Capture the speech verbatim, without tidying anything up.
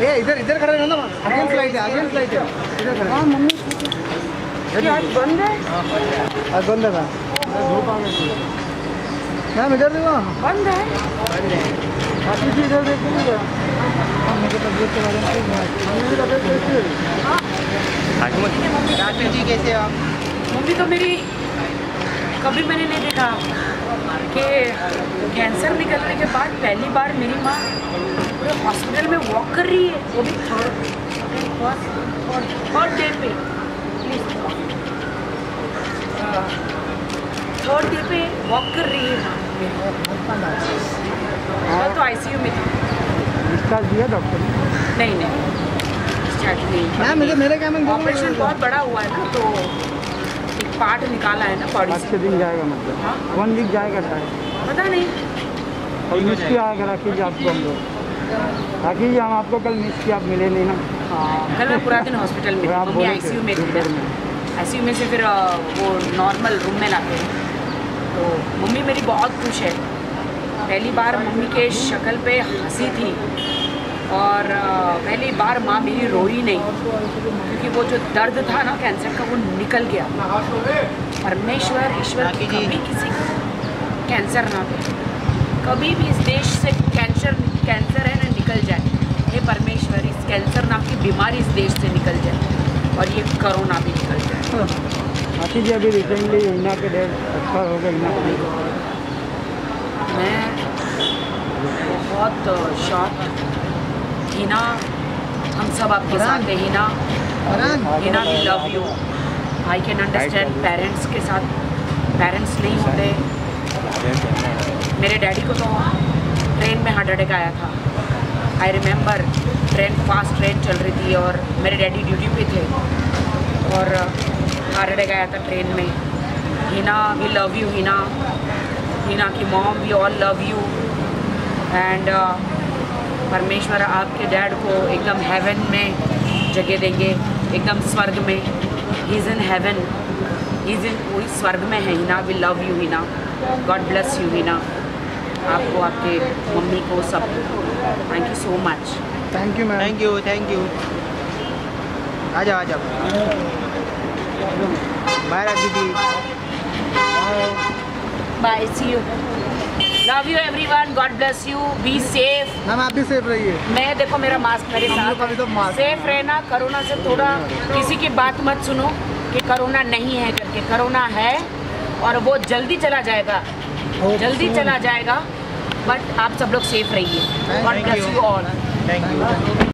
ए इधर इधर खड़े रहना ना, अगेंस्ट लाइट है, अगेंस्ट लाइट है, इधर खड़े। हां मम्मी क्या आज बंद है? आज बंद है ना, धूप आ गई मैम, इधर देखो बंद है, बंद है। बाकी चीज इधर देखो ना, मेरे तबीयत के बारे में मेरी तबीयत कैसी है? राजू जी कैसे हो आप? मम्मी तो मेरी कभी मैंने नहीं देखा कि कैंसर निकलने के बाद पहली बार मेरी माँ पूरे हॉस्पिटल में वॉक कर रही है, वो भी थर्ड थर्ड डे पे थर्ड डे पे वॉक कर रही है माँ। तो आईसीयू में थी। डिस्चार्ज दिया डॉक्टर ने? नहीं नहीं डिस्चार्ज नहीं। मैम मुझे मेरे क्या में ऑपरेशन बहुत बड़ा हुआ है ना, तो एक पार्ट निकाला है ना बॉडी से। अच्छे दिन जाएगा मतलब? हाँ वन वीक जाएगा टाइम, पता नहीं। और मिस किया आएगा, राखी जी आपको हम लोग, राखी जी हम आपको कल मिस किया, आप मिले नहीं ना। हाँ कल मैं पूरा दिन हॉस्पिटल में, मम्मी आईसीयू में थी, आईसीयू में से फिर वो नॉर्मल रूम में लाते हैं। तो मम्मी मेरी बहुत खुश है, पहली बार मम्मी के शक्ल पे हंसी थी, और पहली बार माँ मेरी रोई नहीं, क्योंकि वो जो दर्द था ना कैंसर का वो निकल गया। परमेश्वर ईश्वर कभी किसी को कैंसर ना दे, कभी भी इस देश से कैंसर कैंसर है ना निकल जाए। हे परमेश्वर इस कैंसर नाम की बीमारी इस देश से निकल जाए, और ये कोरोना भी निकल जाए। आखिर जी अभी रिसेंटली हिना के डेट एक्सपायर हो गए, मैं बहुत शॉक। हिना हम सब आपके साथ हैं। Hina Hina we love you. I can understand parents के साथ पेरेंट्स नहीं होते। मेरे डैडी को तो ट्रेन में हार्ट अटैक आया था। I remember train fast train चल रही थी और मेरे डैडी ड्यूटी पे थे और हार्ट अटैक आया था ट्रेन में। Hina we love you. Hina Hina की mom we all love you. And परमेश्वर आपके डैड को एकदम हेवन में जगह देंगे, एकदम स्वर्ग में। He is in heaven, he is in वही स्वर्ग में है। Hina we love you. Hina God bless you. Hina आपको, आपके मम्मी को, सब thank you so much. Thank you ma'am. Thank you thank you. आ जाओ आ जाओ। Bye Rakhi ji. Bye, see you. Love you everyone, God bless you, be safe. Ma'am आप भी सेफ रहिए। मैं देखो मेरा मास्क मेरे साथ, तो मास्क सेफ रहना। कोरोना से थोड़ा किसी की बात मत सुनो कि कोरोना नहीं है करके। कोरोना है और वो जल्दी चला जाएगा, जल्दी चला जाएगा, बट आप सब लोग सेफ रहिए। God bless you all. Thank you.